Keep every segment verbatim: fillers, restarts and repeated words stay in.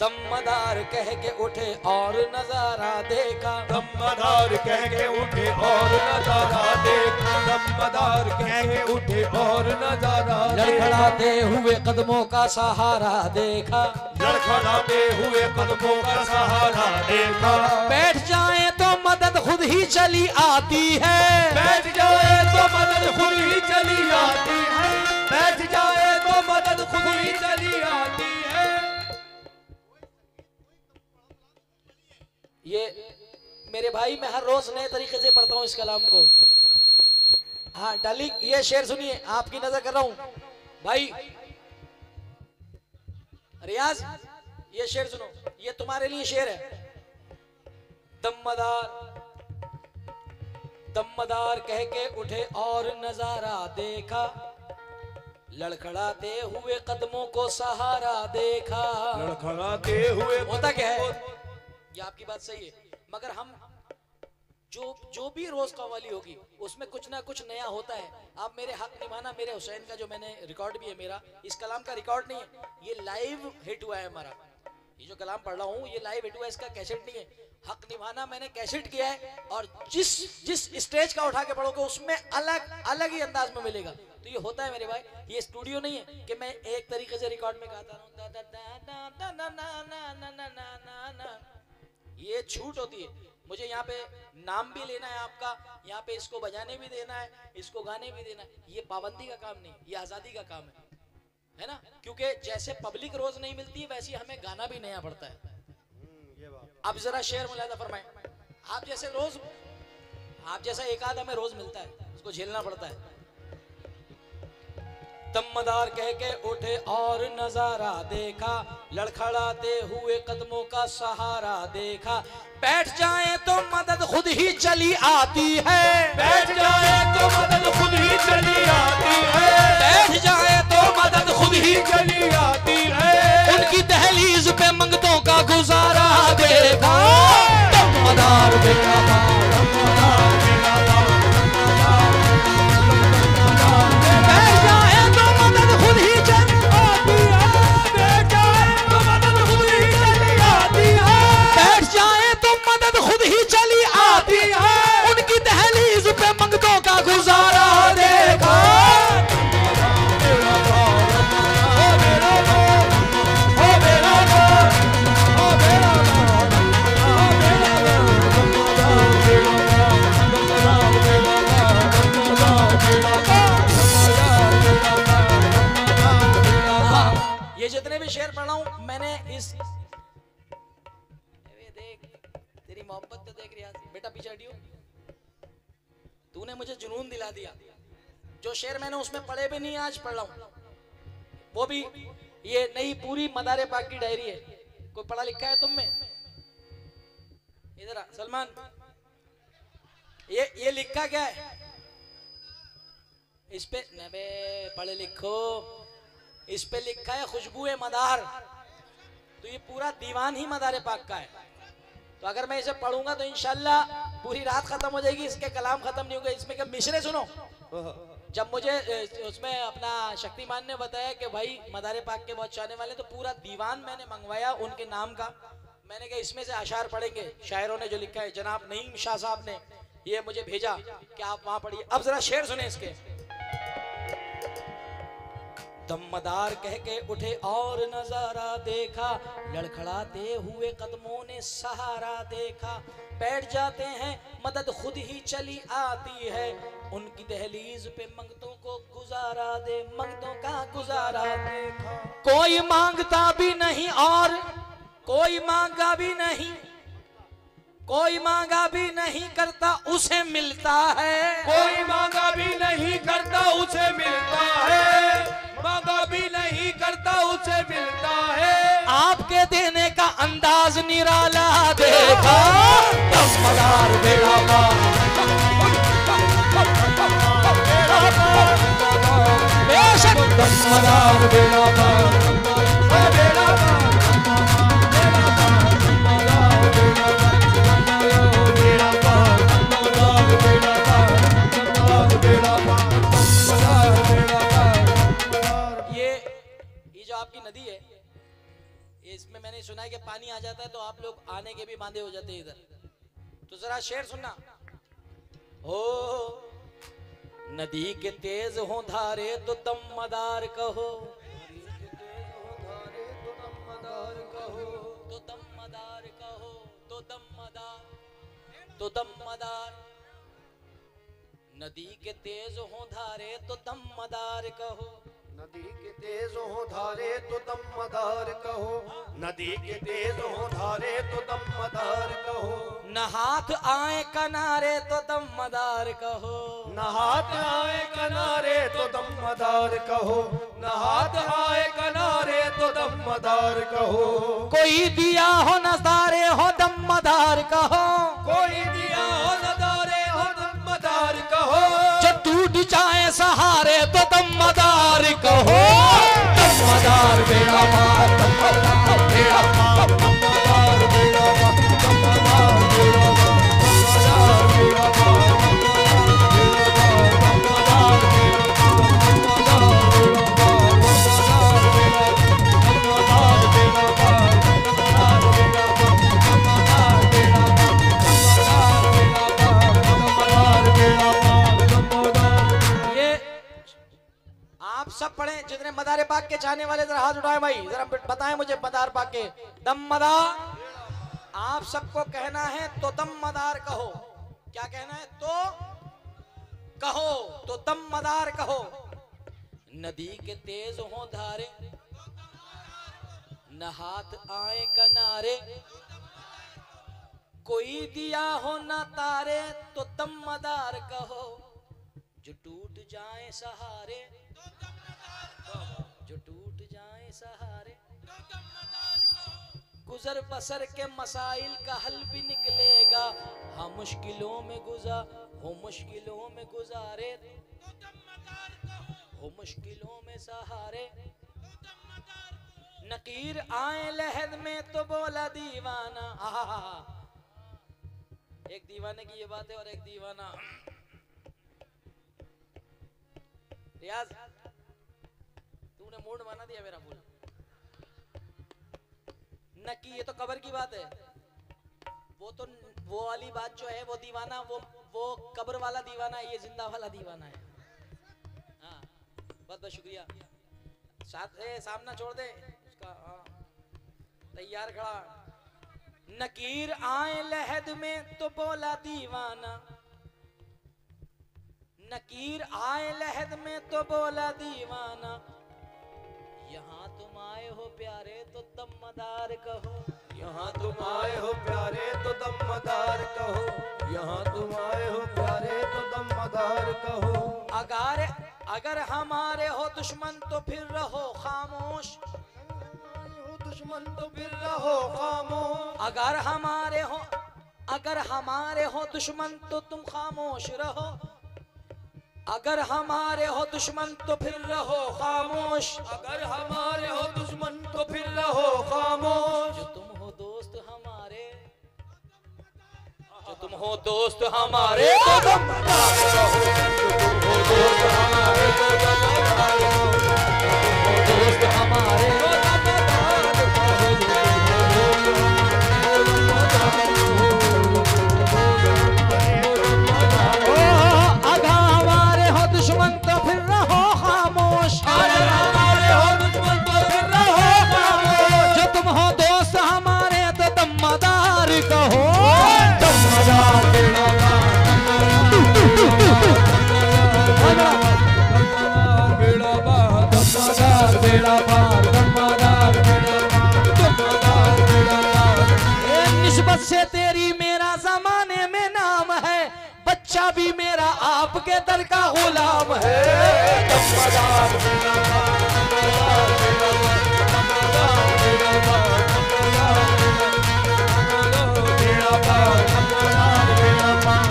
दमदार कह के उठे और नजारा देखा, दमदार कह के उठे और नजारा देखा, दमदार कह के उठे और नजारा लड़खड़ाते हुए कदमों का सहारा देखा, लड़खड़ाते हुए कदमों का सहारा देखा। बैठ जाए तो मदद खुद ही चली आती है, बैठ जाए तो मदद खुद ही चली आती है, बैठ जाए तो मदद खुद ही चली आती है। ये मेरे भाई मैं हर रोज नए तरीके से पढ़ता हूँ इस कलाम को। हाँ डार्लिंग ये शेर सुनिए, आपकी नजर कर रहा हूँ भाई। रियाज ये शेर सुनो, ये तुम्हारे लिए शेर है। दमदार दमदार कह के उठे और नजारा देखा, लड़खड़ाते हुए कदमों को सहारा देखा। लड़खड़ाते हुए होता क्या है, ये आपकी बात सही है, मगर हम जो जो भी रोज कव्वाली होगी उसमें कुछ ना कुछ नया होता है। आप मेरे हक निभाना मेरे हुसैन का जो मैंने रिकॉर्ड भी है, मेरा इस कलाम का रिकॉर्ड नहीं है, ये लाइव हिट हुआ है हमारा। ये जो कलाम पढ़ रहा हूँ ये लाइव हिट हुआ है, इसका कैसेट नहीं है। हक निभाना मैंने कैसेट किया है, और जिस जिस स्टेज का उठा के पढ़ोगे उसमें अलग अलग ही अंदाज में मिलेगा। तो ये होता है मेरे भाई, ये स्टूडियो नहीं है कि मैं एक तरीके से रिकॉर्ड में गाता हूँ, ये छूट होती है। मुझे यहाँ पे नाम भी लेना है आपका, यहाँ पे इसको बजाने भी देना है, इसको गाने भी देना है। ये पाबंदी का काम नहीं, ये आजादी का काम है, है ना। क्योंकि जैसे पब्लिक रोज नहीं मिलती है वैसे हमें गाना भी नया पड़ता है। अब जरा शेर मुलादा फरमाएं। आप जैसे रोज आप जैसा एक आध हमें रोज मिलता है, उसको झेलना पड़ता है। दमदार कह के उठे और नजारा देखा, लड़खड़ाते हुए कदमों का सहारा देखा। बैठ जाए तो मदद खुद ही चली आती है, बैठ जाए तो मदद खुद ही चली आती है, बैठ जाए तो मदद खुद ही चली आती है। उनकी दहलीज पे मंगतों का गुजारा देखा। दमदार देखा गुजारा देखा। ये जितने भी शेर पढ़ा हूं मैंने इस देख तेरी मोहब्बत तो देख रियाज बेटा पीछे हटियो, तूने मुझे जुनून दिला दिया। जो शेर मैंने उसमें पढ़े भी नहीं आज पढ़ रहा हूं, वो भी ये नई पूरी मदारे पाक की डायरी है। कोई पढ़ा लिखा है तुम में? इधर आ सलमान, ये ये लिखा क्या है इस पे? नबे पढ़े लिखो, इस पे लिखा है खुशबुए मदार। तो ये पूरा दीवान ही मदारे पाक का है। तो अगर मैं इसे पढ़ूंगा तो इंशाल्लाह पूरी रात खत्म हो जाएगी, इसके कलाम खत्म नहीं होगा। इसमें क्या मिसरे सुनो। जब मुझे उसमें अपना शक्तिमान ने बताया कि भाई मदारे पाक के बहुत चाहने वाले, तो पूरा दीवान मैंने मंगवाया उनके नाम का। मैंने कहा इसमें से अशार पढ़ेंगे, शायरों ने जो लिखा है। जनाब नईम शाह साहब ने ये मुझे भेजा कि आप वहां पढ़िए। अब जरा शेर सुने इसके। दमदार कह के उठे और नजारा देखा, लड़खड़ाते हुए कदमों ने सहारा देखा। बैठ जाते हैं मदद खुद ही चली आती है, उनकी दहलीज पे मंगतों को गुजारा दे, मंगतों का गुजारा देखा। कोई मांगता भी नहीं और कोई मांगा भी नहीं, कोई मांगा भी नहीं करता उसे मिलता है, कोई मांगा भी नहीं करता उसे मिलता है, मांगा भी नहीं करता उसे मिलता है। आपके देने का अंदाज निराला देखा। दमदार बेड़ा पार, बेशक दमदार बेड़ा पार, बेड़ा पार, आपकी नदी है, ये इसमें मैंने सुना है कि पानी आ जाता है तो आप लोग आने के भी बांधे हो जाते हैं इधर। तो जरा शेर सुनना। ओ नदी के तेज हो धारे तो दमदार कहो, तो दमदार कहो, तो दमदार कहो, तो दमदार, तो दमदार। नदी के तेज हो धारे तो दमदार कहो, नदी के तेज हो धारे तो दमदार कहो, नदी के तेज हो धारे तो दमदार कहो। न हाथ आए किनारे तो दमदार कहो, न हाथ आए किनारे तो दमदार कहो, न हाथ आए किनारे तो दमदार कहो। कोई दिया हो नजारे हो दमदार कहो, कोई दिया हो नजारे हो दमदार कहो। जो टूट जाए सहारे तो दमदार कहो, दमदार बेड़ा पार, दमदार बेड़ा पार, दमदार बेड़ा पार, दमदार बेड़ा पार, दमदार बेड़ा पार, दमदार आप सब पढ़े जितने मदार पाक के चाहने वाले जरा हाथ उठाएं भाई, जरा बताएं मुझे मदार पाक के दमदार। आप सबको कहना है तो दमदार कहो। क्या कहना है? तो कहो, तो दमदार कहो। नदी के तेज हो धारे न हाथ आए किनारे, कोई दिया हो न तारे तो दमदार कहो। जो टूट जाए सहारे, जो टूट जाए सहारे, गुजर बसर के मसाइल का हल भी निकलेगा। हाँ मुश्किलों में गुजार हो, मुश्किलों में गुजारे हो, मुश्किलों में सहारे। नकीर आए लहद में तो बोला दीवाना। आहा, एक दीवाने की ये बात है और एक दीवाना। रियाज तूने मूड बना दिया मेरा फूल। नकी ये तो कब्र की बात है, वो तो वो वाली बात जो है वो दीवाना, वो वो कब्र वाला दीवाना है, ये जिंदा वाला दीवाना है। हाँ बहुत बहुत शुक्रिया। साथ ए, सामना छोड़ दे उसका। तैयार खड़ा। नकीर आए लहद में तो बोला दीवाना, नकीर आए लहद में तो बोला दीवाना। यहाँ तुम आए हो प्यारे तो दमदार कहो, यहाँ तुम आए हो प्यारे तो दमदार कहो, यहाँ तुम आए हो प्यारे तो दमदार कहो। अगर अगर हमारे हो दुश्मन तो फिर रहो खामोश, दुश्मन तो फिर रहो खामोश। अगर हमारे हो अगर हमारे हो दुश्मन तो तुम खामोश रहो, अगर हमारे हो दुश्मन तो फिर रहो खामोश। अगर हमारे हो दुश्मन तो फिर रहो खामोश। जो तुम हो दोस्त हमारे, जो तुम हो दोस्त हमारे तो दमदार रहो, हो दोस्त हमारे तो दमदार रहो, दोस्त हमारे तो दमदार रहो। अगर हमारे हो दुश्मन तो फिर रहो खामोश, अगर हमारे हो दुश्मन तो फिर रहो खामोश। जो तुम हो दोस्त हमारे तो दमदार कहो, दमदार बेड़ा पार, दमदार बेड़ा पार, दमदार बेड़ा पार, दमदार बेड़ा पार, दमदार बेड़ा पार। ए निस्बत से तेरी मेरा जमाने में नाम है, बच्चा भी मेरा आपके दर का गुलाम है। दमदार बेड़ा पार, दमदार बेड़ा पार, दमदार बेड़ा पार, दमदार बेड़ा पार, दमदार बेड़ा पार,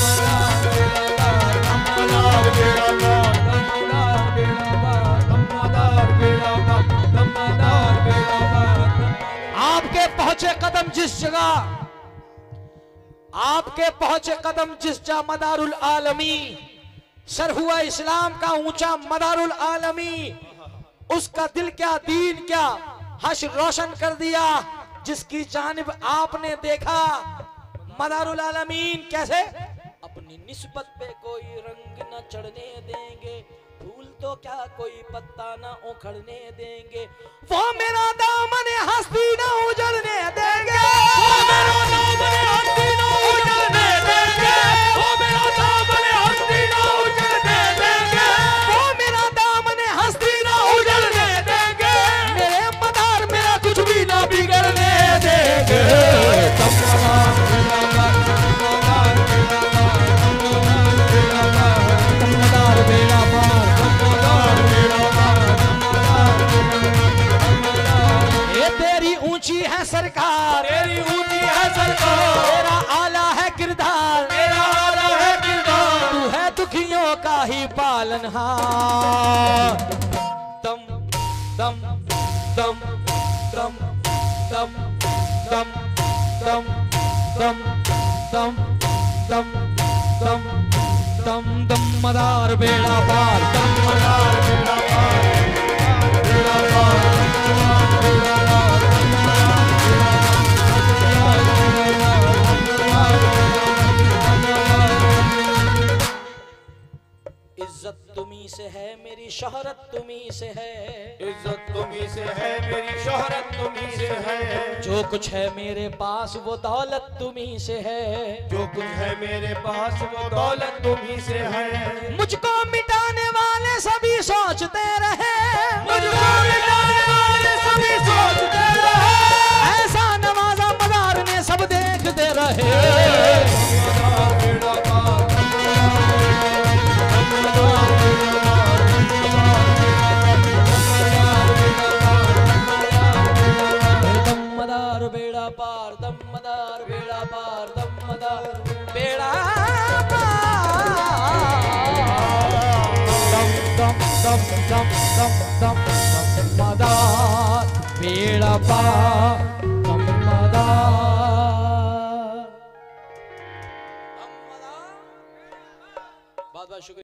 दमदार बेड़ा पार, दमदार बेड़ा पार, दमदार बेड़ा पार, दमदार बेड़ा पार। आपके पहुंचे कदम जिस जगह, आपके पहुंचे कदम जिस जा मदारुल आलमी, सर हुआ इस्लाम का ऊंचा मदारुल आलमी। उसका दिल क्या दीन क्या, हश रोशन कर दिया। जिसकी जानिब आपने देखा मदारुल आलमीन कैसे अपनी निस्बत पे कोई रंग न चढ़ने देंगे, फूल तो क्या कोई पत्ता न उखड़ने देंगे, वो मेरा दामन हस्ती न उजड़ने देंगे, वो मेरा दामन हस्ती न उजड़ने देंगे, वो मेरा दामन हस्ती न उजड़ने देंगे, वो मेरा दामन हस्ती न उजड़ने देंगे, मेरे मदार मेरा कुछ भी ना बिगड़ने देंगे। ऊंची है सरकार, तेरी ऊंची है सरकार, तेरा आला है किरदार, तेरा आला है किरदार, तू है दुखियों का ही पालनहार। दम दम दम दम दम दम दम दम दम दम दम दम दम मदार बेड़ा पार, दम मदार बेड़ा पार, बेड़ा पार, बेड़ा पार। इज्जत तुम्ही से है, मेरी शोहरत तुम्ही से है, इज्जत तुम्ही से है, मेरी शोहरत तुम्ही से है, जो कुछ है मेरे पास वो दौलत तुम्ही से है, जो कुछ है मेरे पास वो दौलत तुम्ही से है। मुझको मिटाने वाले सभी सोचते रहे, मुझको मिटाने वाले सभी सोचते रहे, ऐसा नवाजा मदार ने सब देखते रहे। बेड़ा पार, दम मदार बेड़ा पार, दम मदार बेड़ा पार, दम दम दम दम दम दम दम मदार बेड़ा पार, दम मदार। बहुत बहुत शुक्रिया।